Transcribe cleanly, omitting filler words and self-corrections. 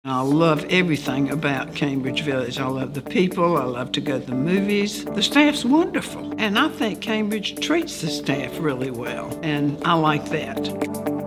I love everything about Cambridge Village. I love the people. I love to go to the movies. The staff's wonderful. And I think Cambridge treats the staff really well. And I like that.